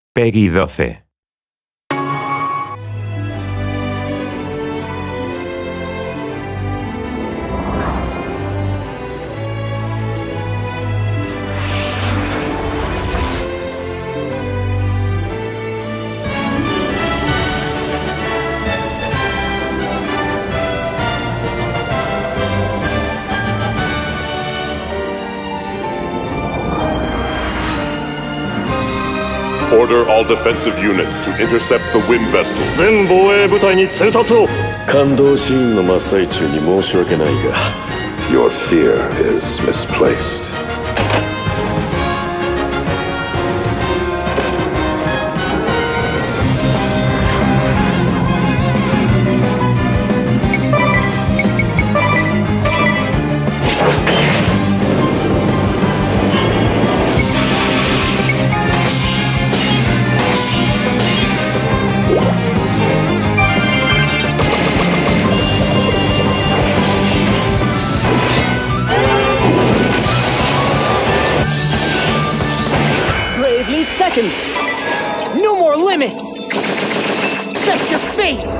Peggy 12. Order all defensive units to intercept the wind vessels. 全防衛部隊に通達を。 感動シーンの真っ最中に申し訳ないが Your fear is misplaced. Second. No more limits! Accept your fate!